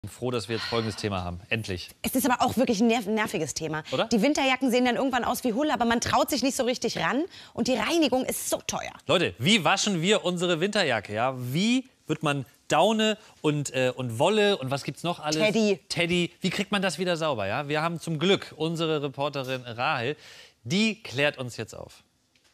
Froh, dass wir jetzt folgendes Thema haben. Endlich. Es ist aber auch wirklich ein nerviges Thema. Oder? Die Winterjacken sehen dann irgendwann aus wie Hulle, aber man traut sich nicht so richtig ran. Und die Reinigung ist so teuer. Leute, wie waschen wir unsere Winterjacke? Ja? Wie wird man Daune und Wolle und was gibt's noch alles? Teddy. Wie kriegt man das wieder sauber? Ja? Wir haben zum Glück unsere Reporterin Rahel. Die klärt uns jetzt auf.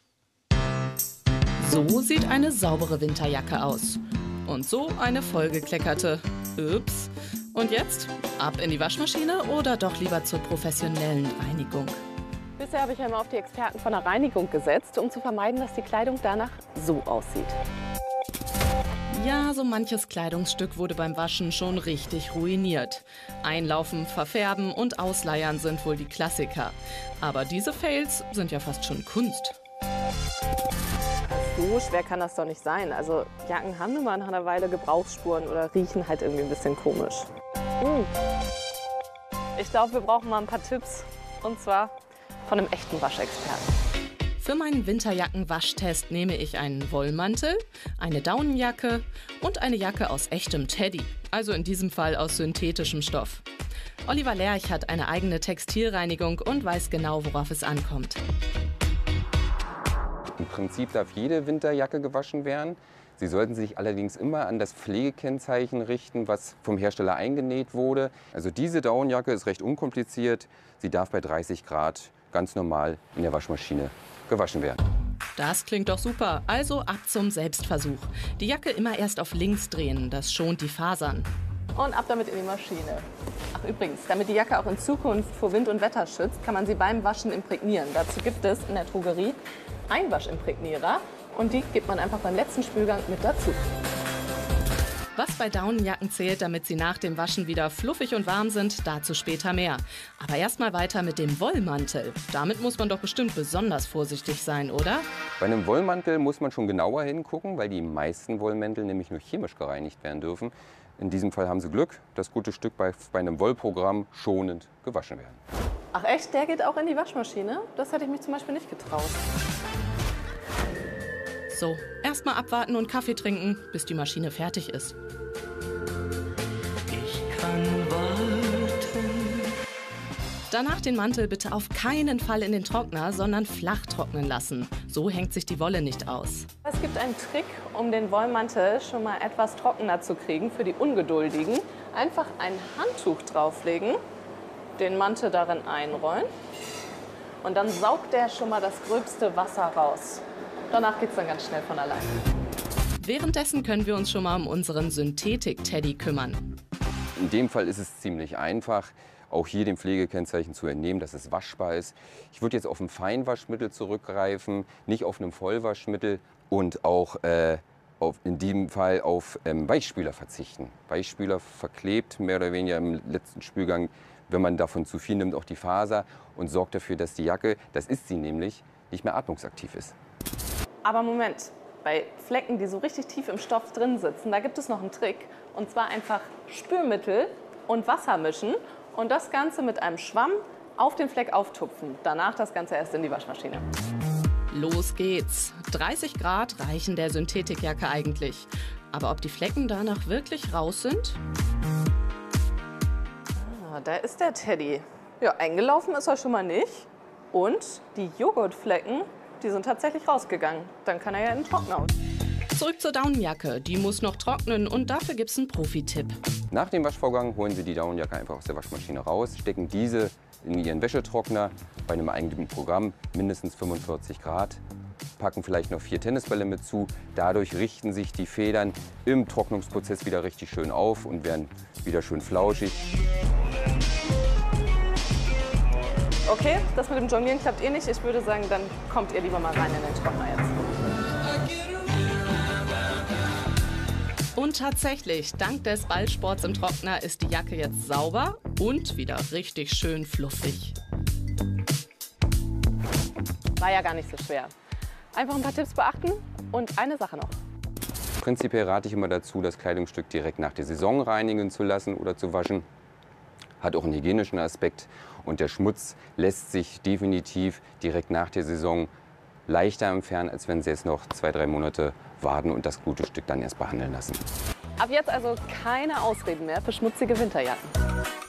So sieht eine saubere Winterjacke aus. Und so eine vollgekleckerte. Ups. Und jetzt? Ab in die Waschmaschine oder doch lieber zur professionellen Reinigung? Bisher habe ich ja immer auf die Experten von der Reinigung gesetzt, um zu vermeiden, dass die Kleidung danach so aussieht. Ja, so manches Kleidungsstück wurde beim Waschen schon richtig ruiniert. Einlaufen, verfärben und ausleiern sind wohl die Klassiker. Aber diese Fails sind ja fast schon Kunst. So schwer kann das doch nicht sein. Also Jacken haben nun mal nach einer Weile Gebrauchsspuren oder riechen halt irgendwie ein bisschen komisch. Ich glaube, wir brauchen mal ein paar Tipps. Und zwar von einem echten Waschexperten. Für meinen Winterjacken-Waschtest nehme ich einen Wollmantel, eine Daunenjacke und eine Jacke aus echtem Teddy. Also in diesem Fall aus synthetischem Stoff. Oliver Lerch hat eine eigene Textilreinigung und weiß genau, worauf es ankommt. Im Prinzip darf jede Winterjacke gewaschen werden. Sie sollten sich allerdings immer an das Pflegekennzeichen richten, was vom Hersteller eingenäht wurde. Also diese Daunenjacke ist recht unkompliziert. Sie darf bei 30 Grad ganz normal in der Waschmaschine gewaschen werden. Das klingt doch super. Also ab zum Selbstversuch. Die Jacke immer erst auf links drehen, das schont die Fasern. Und ab damit in die Maschine. Ach übrigens, damit die Jacke auch in Zukunft vor Wind und Wetter schützt, kann man sie beim Waschen imprägnieren. Dazu gibt es in der Drogerie Einwaschimprägnierer und die gibt man einfach beim letzten Spülgang mit dazu. Was bei Daunenjacken zählt, damit sie nach dem Waschen wieder fluffig und warm sind, dazu später mehr. Aber erstmal weiter mit dem Wollmantel. Damit muss man doch bestimmt besonders vorsichtig sein, oder? Bei einem Wollmantel muss man schon genauer hingucken, weil die meisten Wollmäntel nämlich nur chemisch gereinigt werden dürfen. In diesem Fall haben Sie Glück, das gute Stück bei einem Wollprogramm schonend gewaschen werden. Ach echt, der geht auch in die Waschmaschine? Das hätte ich mich zum Beispiel nicht getraut. So, erstmal abwarten und Kaffee trinken, bis die Maschine fertig ist. Ich kann warten. Danach den Mantel bitte auf keinen Fall in den Trockner, sondern flach trocknen lassen. So hängt sich die Wolle nicht aus. Es gibt einen Trick, um den Wollmantel schon mal etwas trockener zu kriegen für die Ungeduldigen. Einfach ein Handtuch drauflegen, den Mantel darin einrollen und dann saugt der schon mal das gröbste Wasser raus. Danach geht es dann ganz schnell von allein. Währenddessen können wir uns schon mal um unseren Synthetik-Teddy kümmern. In dem Fall ist es ziemlich einfach, auch hier dem Pflegekennzeichen zu entnehmen, dass es waschbar ist. Ich würde jetzt auf ein Feinwaschmittel zurückgreifen, nicht auf ein Vollwaschmittel und auch in dem Fall auf Weichspüler verzichten. Weichspüler verklebt mehr oder weniger im letzten Spülgang, wenn man davon zu viel nimmt, auch die Faser und sorgt dafür, dass die Jacke, das ist sie nämlich, nicht mehr atmungsaktiv ist. Aber Moment, bei Flecken, die so richtig tief im Stoff drin sitzen, da gibt es noch einen Trick. Und zwar einfach Spülmittel und Wasser mischen und das Ganze mit einem Schwamm auf den Fleck auftupfen. Danach das Ganze erst in die Waschmaschine. Los geht's. 30 Grad reichen der Synthetikjacke eigentlich. Aber ob die Flecken danach wirklich raus sind? Ah, da ist der Teddy. Ja, eingelaufen ist er schon mal nicht. Und die Joghurtflecken, die sind tatsächlich rausgegangen. Dann kann er ja in den Trockner. Zurück zur Daunenjacke. Die muss noch trocknen und dafür gibt's einen Profi-Tipp. Nach dem Waschvorgang holen Sie die Daunenjacke einfach aus der Waschmaschine raus, stecken diese in Ihren Wäschetrockner bei einem eigenen Programm, mindestens 45 Grad, packen vielleicht noch 4 Tennisbälle mit zu. Dadurch richten sich die Federn im Trocknungsprozess wieder richtig schön auf und werden wieder schön flauschig. Okay, das mit dem Jonglieren klappt eh nicht. Ich würde sagen, dann kommt ihr lieber mal rein in den Trockner jetzt. Und tatsächlich, dank des Ballsports im Trockner ist die Jacke jetzt sauber und wieder richtig schön fluffig. War ja gar nicht so schwer. Einfach ein paar Tipps beachten und eine Sache noch. Prinzipiell rate ich immer dazu, das Kleidungsstück direkt nach der Saison reinigen zu lassen oder zu waschen. Hat auch einen hygienischen Aspekt und der Schmutz lässt sich definitiv direkt nach der Saison leichter entfernen, als wenn Sie jetzt noch 2-3 Monate warten und das gute Stück dann erst behandeln lassen. Ab jetzt also keine Ausreden mehr für schmutzige Winterjacken.